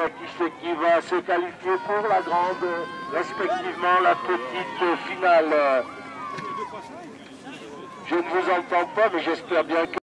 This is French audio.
qui c'est qui va se qualifier pour la grande, respectivement la petite finale. Je ne vous entends pas, mais j'espère bien que...